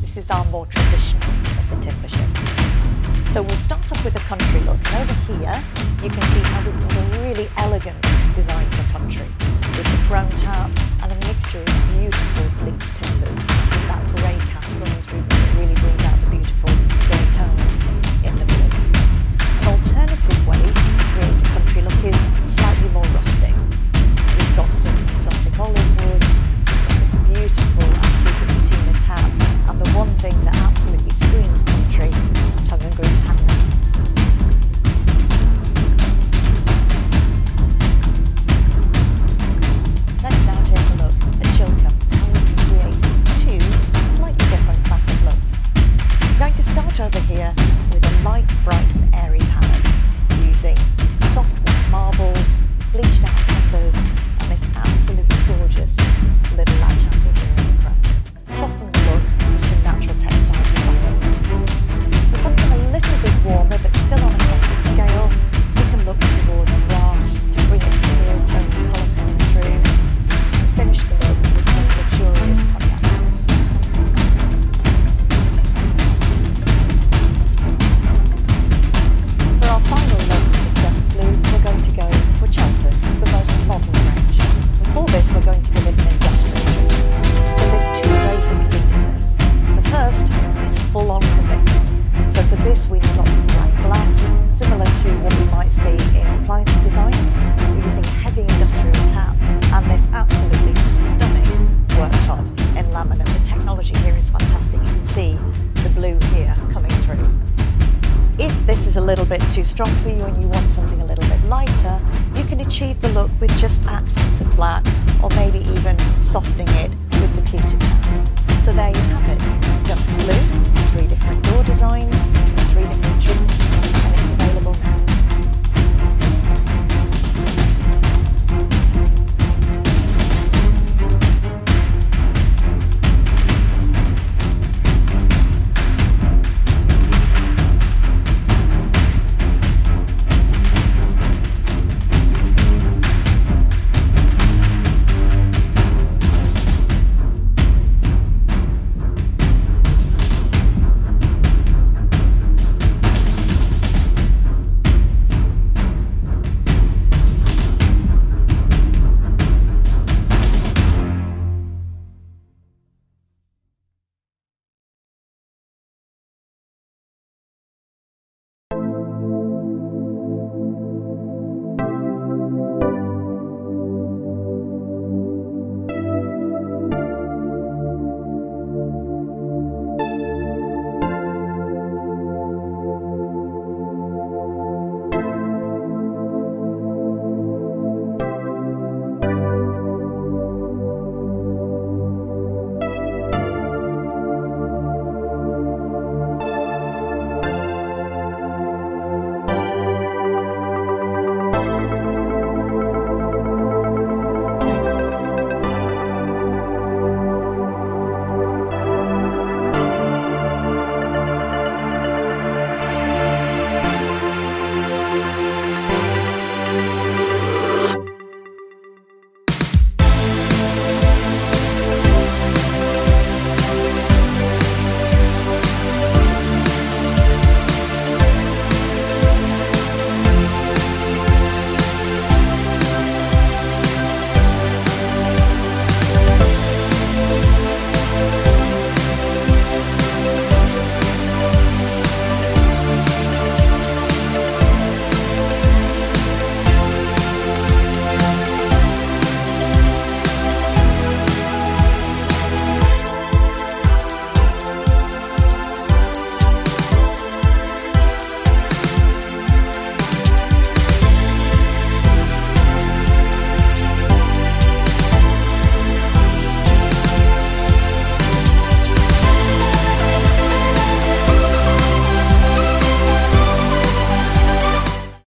This is our more traditional of the timber shades. So we'll start off with a country look. And over here, you can see how we've got a really elegant design for country, with the chrome tap and a mixture of beautiful bleached timbers, with that grey cast running through that really brings out the beautiful grey tones in the blue. An alternative way to create a country look is slightly more rustic. We've got some exotic olive woods, we've got this beautiful antique patina tap, and the one thing that absolutely screams country, tongue and groove paneling. Let's now take a look at Chilcombe, how we can create two slightly different classic looks. I'm going to start over here with a light, bright and airy palette, using soft white marbles, bleached out timbers, and this absolutely gorgeous little latch handle here in the chrome. Soften the look with some natural textiles and fabrics. For something a little bit warmer but still on a classic scale, we can look towards brass to bring its real tone and colour coming through, and finish the look with some luxurious cognac colours. For our final look with just blue, we're going to go for Chelford, the most modern range. And for this, we're going to go with an industrial treatment. So there's two ways that we can do this. The first is full-on commitment. So for this, we need lots of black glass, similar to what we might see in appliance designs. We're using heavy industrial tap and this absolutely stunning worktop in laminate. The technology here is fantastic. You can see the blue here coming through. If this is a little bit too strong for you and you want something a little bit lighter, you can achieve the look with just accents of black, or maybe even softening it with the pewter tap. So there you have it, just blue